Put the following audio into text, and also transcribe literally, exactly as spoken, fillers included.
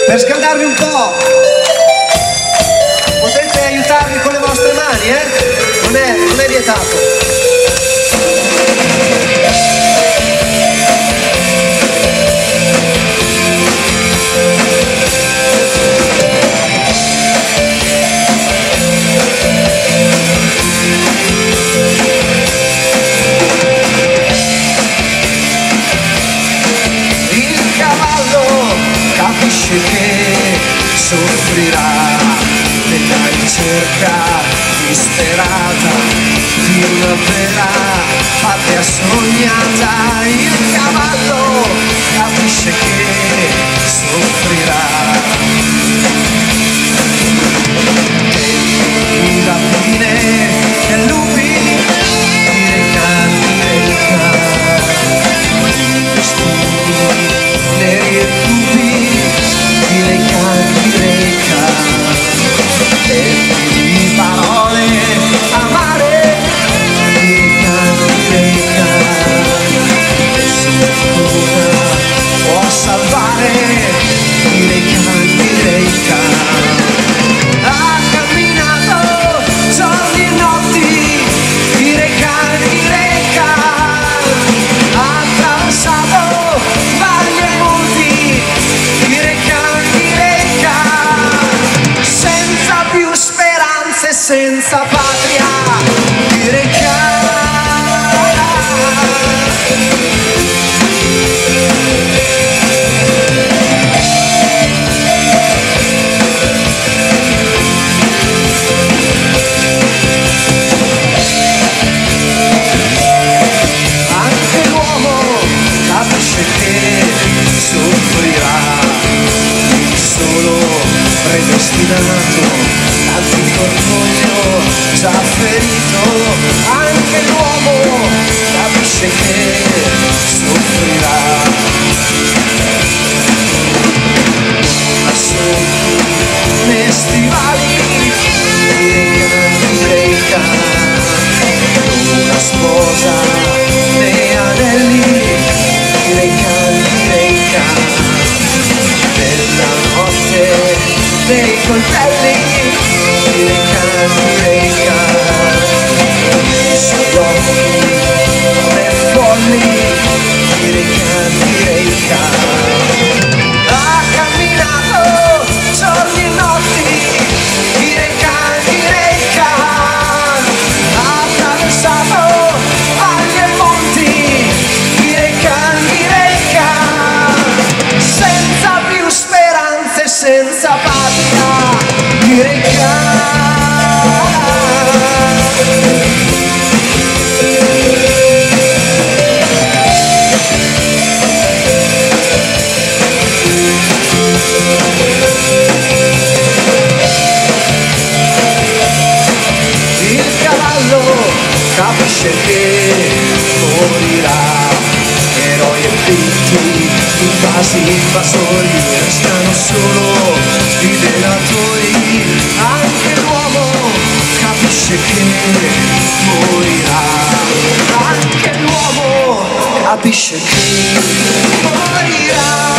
Per scaldarvi un po', potete aiutarvi con le vostre mani, eh? Non è, non è vietato. Capisce che soffrirà nella ricerca disperata di una vera patria sognata. Il cavallo capisce che soffrirà e i rapine e lupi di reca, di reca, i destini neri e cupi di reca, di reca, e di parole amare di reca, di reca, nessuna può salvare di reca, di reca. Ha camminato giorni e notti di reca, di reca, ha attraversato valli e monti di reca, di reca, senza più speranze, senza patria di reca. Anche l'uomo capisce che soffrirà, il solo predestinato l'antico orgoglio già ferito. Anche l'uomo capisce che soffrirà, ma sono né stivali di reca, di reca, una sposa né anelli di reca, di reca, nella notte dei coltelli di reca, di reca, sugli occhi come folli di reca, di reca. Ha camminato giorni e notti di reca, di reca, ha attraversato valli e monti di reca, di reca, senza più speranze, senza patria di reca. Il cavallo capisce che morirà, eroi e vinti, invasi, invasori, restano solo i delatori. Anche l'uomo capisce che morirà, anche l'uomo capisce che morirà.